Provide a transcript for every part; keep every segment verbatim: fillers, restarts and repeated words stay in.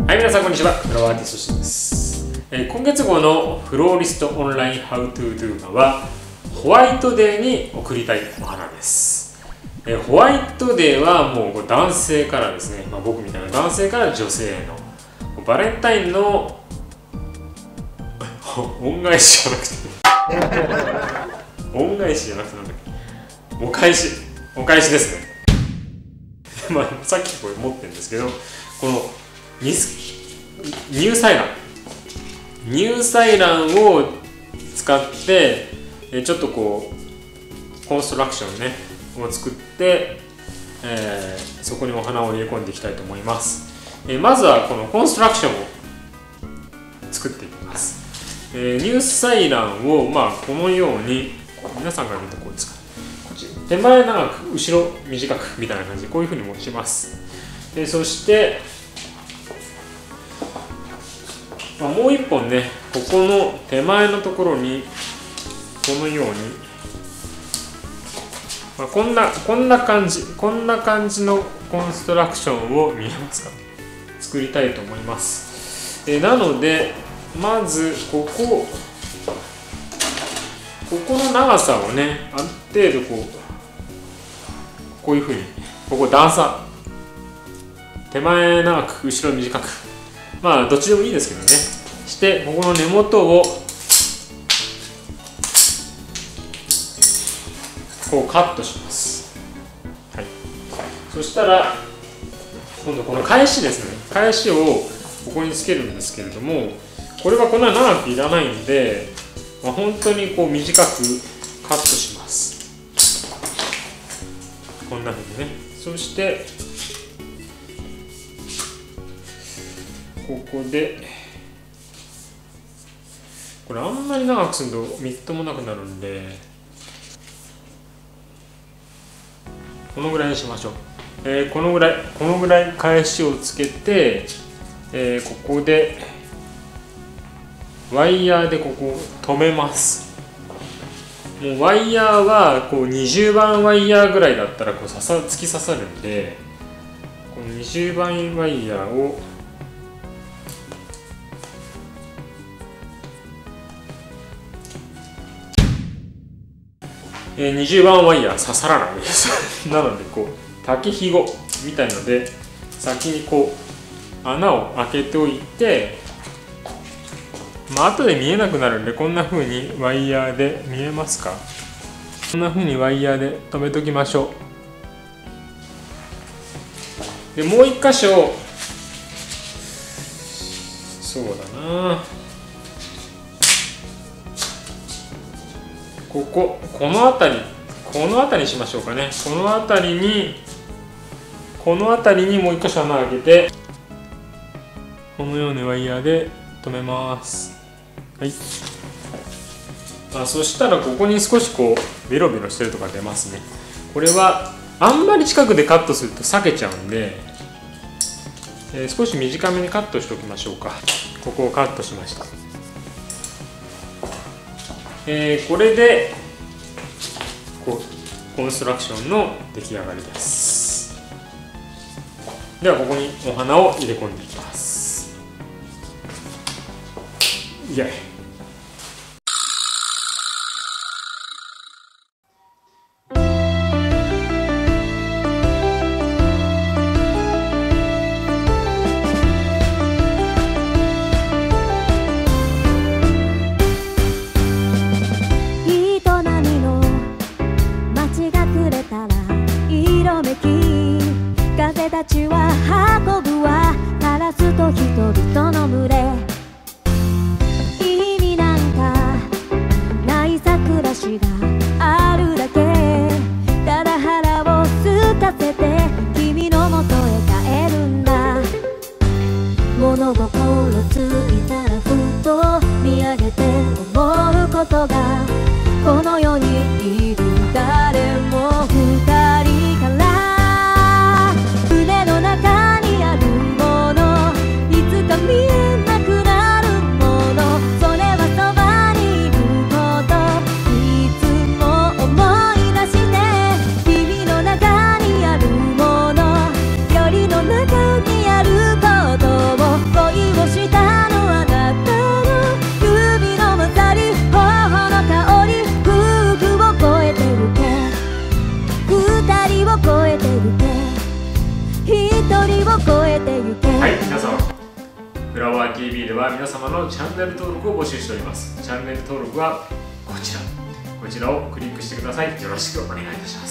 はい、皆さんこんにちは。フラワーアーティストシンです。えー、今月号のフローリストオンラインハウトゥードゥーはホワイトデーに贈りたいお花です。えー、ホワイトデーはもう男性からですね、まあ、僕みたいな男性から女性へのバレンタインの恩返しじゃなくて恩返しじゃなくてなんだっけお返しお返しですね。まあ、さっきこれ持ってるんですけど、この乳催卵乳催卵を使ってちょっとこうコンストラクションねを作って、えー、そこにお花を入れ込んでいきたいと思います。えー、まずはこのコンストラクションを作っていきます。えー、乳催卵をまあこのように皆さんが見るとこうですか、こっち手前長く後ろ短くみたいな感じでこういうふうに持ちます。でそしてまあ、もう一本ね、ここの手前のところにこのように、まあ、こんなこんな感じこんな感じのコンストラクションを見えますか、作りたいと思います。えなのでまずここここの長さをねある程度こうこういうふうにここ段差手前長く後ろ短く、まあどっちでもいいですけどね、してここの根元をこうカットします。はい、そしたら今度この返しですね、返しをここにつけるんですけれども、これはこんな長くいらないんで、まあ、本当にこう短くカットします。こんなふうにね。そしてここでこれあんまり長くするとみっともなくなるんで、このぐらいにしましょう。えー、このぐらいこのぐらい返しをつけて、えー、ここでワイヤーでここを止めます。もうワイヤーはこうにじゅうばんワイヤーぐらいだったらこう刺さ突き刺さるんで、このにじゅうばんワイヤーをにじゅうばんワイヤー刺さらないですなのでこう竹ひごみたいので先にこう穴を開けておいて、まあ後で見えなくなるんでこんな風にワイヤーで見えますか、こんな風にワイヤーで留めときましょう。でもう一箇所、そうだな、こここの辺りこの辺りにしましょうかね。この辺りにこの辺りにもう一箇所穴を開けてこのようなワイヤーで留めます。はい。あ、そしたらここに少しこうベロベロしてるとか出ますね。これはあんまり近くでカットすると裂けちゃうんで、えー、少し短めにカットしておきましょうか。ここをカットしました。えー、これでこうコンストラクションの出来上がりです。ではここにお花を入れ込んでいきます。イエイ。 風たちは運ぶわカラスと人々の群れ、 ティーブイ では皆様のチャンネル登録を募集しております。チャンネル登録はこちらこちらをクリックしてください。よろしくお願いいたします。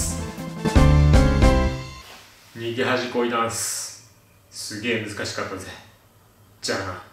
逃げ恥恋ダンスすげえ難しかったぜ。じゃあな。